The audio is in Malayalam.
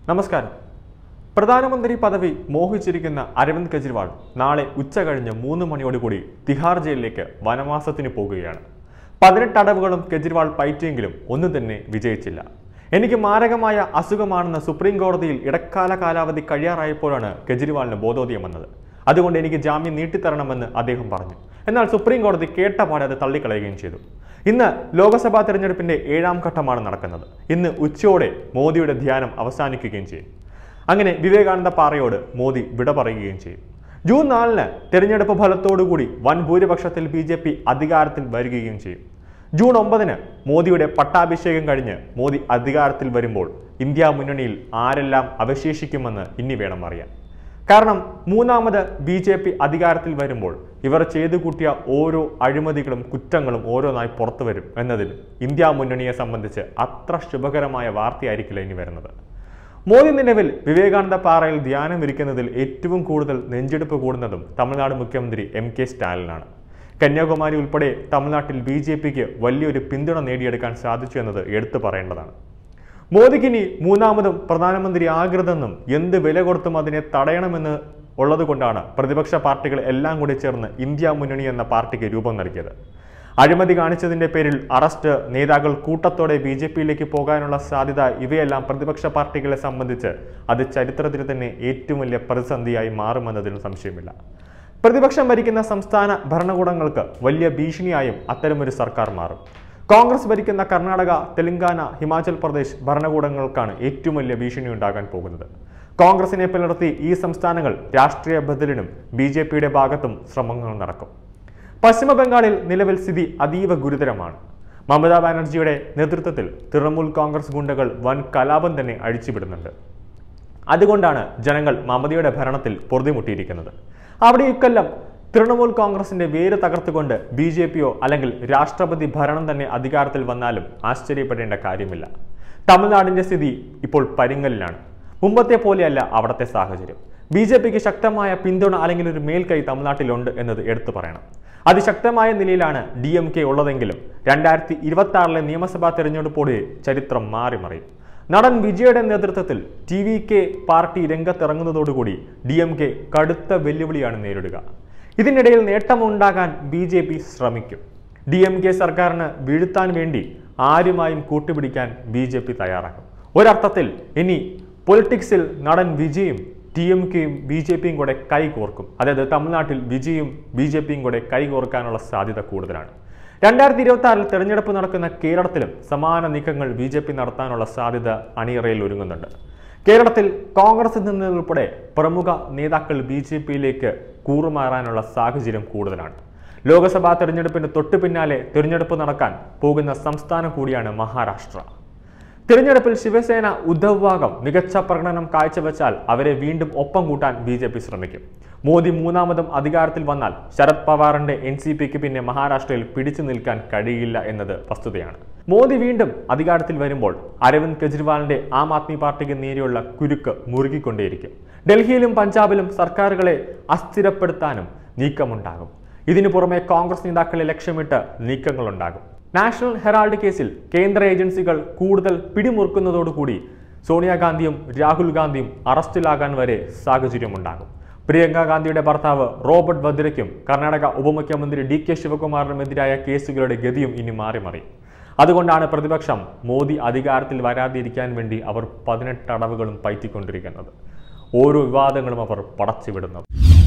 നമസ്കാരം. പ്രധാനമന്ത്രി പദവി മോഹിച്ചിരിക്കുന്ന അരവിന്ദ് കെജ്രിവാൾ നാളെ ഉച്ച കഴിഞ്ഞ് 3 മണിയോടുകൂടി തിഹാർ ജയിലിലേക്ക് വനവാസത്തിന് പോകുകയാണ്. 18 അടവുകളും കെജ്രിവാൾ പയറ്റിയെങ്കിലും ഒന്നും തന്നെ വിജയിച്ചില്ല. എനിക്ക് മാരകമായ അസുഖമാണെന്ന് സുപ്രീം കോടതിയിൽ ഇടക്കാല കാലാവധി കഴിയാറായപ്പോഴാണ് കെജ്രിവാളിന് ബോധോദയം വന്നത്. അതുകൊണ്ട് എനിക്ക് ജാമ്യം നീട്ടിത്തരണമെന്ന് അദ്ദേഹം പറഞ്ഞു. എന്നാൽ സുപ്രീം കോടതി കേട്ടപാടെ അത് തള്ളിക്കളയുകയും ചെയ്തു. ഇന്ന് ലോക്സഭാ തെരഞ്ഞെടുപ്പിന്റെ 7ാം ഘട്ടമാണ് നടക്കുന്നത്. ഇന്ന് ഉച്ചയോടെ മോദിയുടെ ധ്യാനം അവസാനിക്കുകയും ചെയ്യും. അങ്ങനെ വിവേകാനന്ദ പാറയോട് മോദി വിട പറയുകയും ചെയ്യും. ജൂൺ 4-ന് തെരഞ്ഞെടുപ്പ് ഫലത്തോടുകൂടി വൻ ഭൂരിപക്ഷത്തിൽ BJP അധികാരത്തിൽ വരികയും ചെയ്യും. ജൂൺ 9-ന് മോദിയുടെ പട്ടാഭിഷേകം കഴിഞ്ഞ് മോദി അധികാരത്തിൽ വരുമ്പോൾ ഇന്ത്യ മുന്നണിയിൽ ആരെല്ലാം അവശേഷിക്കുമെന്ന് ഇനി വേണം അറിയാൻ. കാരണം മൂന്നാമത് BJP അധികാരത്തിൽ വരുമ്പോൾ ഇവർ ചെയ്തു കൂട്ടിയ ഓരോ അഴിമതികളും കുറ്റങ്ങളും ഓരോന്നായി പുറത്തു വരും എന്നതിൽ ഇന്ത്യ മുന്നണിയെ സംബന്ധിച്ച് അത്ര ശുഭകരമായ വാർത്തയായിരിക്കില്ല ഇനി വരുന്നത്. മോദി നിലവിൽ വിവേകാനന്ദ പാറയിൽ ധ്യാനം ഇരിക്കുന്നതിൽ ഏറ്റവും കൂടുതൽ നെഞ്ചെടുപ്പ് കൂടുന്നതും തമിഴ്നാട് മുഖ്യമന്ത്രി MK സ്റ്റാലിനാണ്. കന്യാകുമാരി ഉൾപ്പെടെ തമിഴ്നാട്ടിൽ BJPക്ക് വലിയൊരു പിന്തുണ നേടിയെടുക്കാൻ സാധിച്ചു എന്നത് എടുത്തു പറയേണ്ടതാണ്. മോദിക്കിനി മൂന്നാമതും പ്രധാനമന്ത്രി ആകരുതെന്നും എന്ത് വില കൊടുത്തും അതിനെ തടയണമെന്ന് ഉള്ളതുകൊണ്ടാണ് പ്രതിപക്ഷ പാർട്ടികൾ എല്ലാം കൂടി ചേർന്ന് ഇന്ത്യ മുന്നണി എന്ന പാർട്ടിക്ക് രൂപം നൽകിയത്. അഴിമതി കാണിച്ചതിന്റെ പേരിൽ അറസ്റ്റ്, നേതാക്കൾ കൂട്ടത്തോടെ BJPയിലേക്ക് പോകാനുള്ള സാധ്യത, ഇവയെല്ലാം പ്രതിപക്ഷ പാർട്ടികളെ സംബന്ധിച്ച് അത് ചരിത്രത്തിൽ തന്നെ ഏറ്റവും വലിയ പ്രതിസന്ധിയായി മാറുമെന്നതിന് സംശയമില്ല. പ്രതിപക്ഷം ഭരിക്കുന്ന സംസ്ഥാന ഭരണകൂടങ്ങൾക്ക് വലിയ ഭീഷണിയായും അത്തരമൊരു സർക്കാർ മാറും. കോൺഗ്രസ് ഭരിക്കുന്ന കർണാടക, തെലങ്കാന, ഹിമാചൽ പ്രദേശ് ഭരണകൂടങ്ങൾക്കാണ് ഏറ്റവും വലിയ ഭീഷണി ഉണ്ടാകാൻ പോകുന്നത്. കോൺഗ്രസിനെ പിളർത്തി ഈ സംസ്ഥാനങ്ങൾ രാഷ്ട്രീയ ബദലിനും BJPയുടെ ഭാഗത്തും ശ്രമങ്ങൾ നടക്കും. പശ്ചിമ ബംഗാളിൽ നിലവിൽ സ്ഥിതി അതീവ ഗുരുതരമാണ്. മമതാ ബാനർജിയുടെ നേതൃത്വത്തിൽ തൃണമൂൽ കോൺഗ്രസ് ഗുണ്ടകൾ വൻ കലാപം തന്നെ അഴിച്ചുവിടുന്നുണ്ട്. അതുകൊണ്ടാണ് ജനങ്ങൾ മമതയുടെ ഭരണത്തിൽ പൊറുതിമുട്ടിയിരിക്കുന്നത്. അവിടെ ഇക്കൊല്ലം തൃണമൂൽ കോൺഗ്രസിന്റെ വേര് തകർത്തുകൊണ്ട് BJPയോ അല്ലെങ്കിൽ രാഷ്ട്രപതി ഭരണം തന്നെ അധികാരത്തിൽ വന്നാലും ആശ്ചര്യപ്പെടേണ്ട കാര്യമില്ല. തമിഴ്നാടിന്റെ സ്ഥിതി ഇപ്പോൾ പരിങ്ങലിലാണ്. മുമ്പത്തെ പോലെയല്ല അവിടുത്തെ സാഹചര്യം. BJPക്ക് ശക്തമായ പിന്തുണ അല്ലെങ്കിൽ ഒരു മേൽക്കൈ തമിഴ്നാട്ടിലുണ്ട് എന്നത് എടുത്തു പറയണം. അതിശക്തമായ നിലയിലാണ് DMK ഉള്ളതെങ്കിലും 2026 നിയമസഭാ തെരഞ്ഞെടുപ്പോടെ ചരിത്രം മാറിമറിയും. നടൻ വിജയുടെ നേതൃത്വത്തിൽ TVK പാർട്ടി രംഗത്തിറങ്ങുന്നതോടുകൂടി DMK കടുത്ത വെല്ലുവിളിയാണ് നേരിടുക. ഇതിനിടയിൽ നേട്ടമുണ്ടാകാൻ BJP ശ്രമിക്കും. DMK സർക്കാരിന് വീഴ്ത്താൻ വേണ്ടി ആരുമായും കൂട്ടുപിടിക്കാൻ BJP തയ്യാറാക്കും. ഒരർത്ഥത്തിൽ ഇനി പൊളിറ്റിക്സിൽ നടൻ വിജയും TMKയും BJPയും കൂടെ കൈകോർക്കും. അതായത് തമിഴ്നാട്ടിൽ വിജയും BJPയും കൂടെ കൈകോർക്കാനുള്ള സാധ്യത കൂടുതലാണ്. 2026 തെരഞ്ഞെടുപ്പ് നടക്കുന്ന കേരളത്തിലും സമാന നീക്കങ്ങൾ BJP നടത്താനുള്ള സാധ്യത അണിയറയിൽ ഒരുങ്ങുന്നുണ്ട്. കേരളത്തിൽ കോൺഗ്രസിൽ നിന്നുൾപ്പെടെ പ്രമുഖ നേതാക്കൾ BJPയിലേക്ക് കൂറുമാറാനുള്ള സാഹചര്യം കൂടുതലാണ്. ലോക്സഭാ തെരഞ്ഞെടുപ്പിന് തൊട്ടു പിന്നാലെ തെരഞ്ഞെടുപ്പ് നടക്കാൻ പോകുന്ന സംസ്ഥാനം കൂടിയാണ് മഹാരാഷ്ട്ര. തിരഞ്ഞെടുപ്പിൽ ശിവസേന ഉദ്ധവ് ഭാഗം മികച്ച പ്രകടനം കാഴ്ചവെച്ചാൽ അവരെ വീണ്ടും ഒപ്പം കൂട്ടാൻ BJP ശ്രമിക്കും. മോദി മൂന്നാമതും അധികാരത്തിൽ വന്നാൽ ശരത് പവാറിന്റെ NCPക്ക് പിന്നെ മഹാരാഷ്ട്രയിൽ പിടിച്ചു നിൽക്കാൻ കഴിയില്ല എന്നത് വസ്തുതയാണ്. മോദി വീണ്ടും അധികാരത്തിൽ വരുമ്പോൾ അരവിന്ദ് കെജ്രിവാളിന്റെ ആം ആദ്മി പാർട്ടിക്ക് നേരെയുള്ള കുരുക്ക് മുറുകിക്കൊണ്ടേയിരിക്കും. ഡൽഹിയിലും പഞ്ചാബിലും സർക്കാരുകളെ അസ്ഥിരപ്പെടുത്താനും നീക്കമുണ്ടാകും. ഇതിനു പുറമെ കോൺഗ്രസ് നേതാക്കളെ ലക്ഷ്യമിട്ട് നീക്കങ്ങളുണ്ടാകും. നാഷണൽ ഹെറാൾഡ് കേസിൽ കേന്ദ്ര ഏജൻസികൾ കൂടുതൽ പിടിമുറുക്കുന്നതോടുകൂടി സോണിയാഗാന്ധിയും രാഹുൽ ഗാന്ധിയും അറസ്റ്റിലാകാൻ വരെ സാഹചര്യമുണ്ടാകും. പ്രിയങ്ക ഗാന്ധിയുടെ ഭർത്താവ് റോബർട്ട് വദ്രയ്ക്കും കർണാടക ഉപമുഖ്യമന്ത്രി DK ശിവകുമാറിനുമെതിരായ കേസുകളുടെ ഗതിയും ഇനി മാറിമറി. അതുകൊണ്ടാണ് പ്രതിപക്ഷം മോദി അധികാരത്തിൽ വരാതിരിക്കാൻ വേണ്ടി അവർ 18 അടവുകളും പയറ്റിക്കൊണ്ടിരിക്കുന്നത്. ഓരോ വിവാദങ്ങളും അവർ പടച്ചുവിടുന്നത്.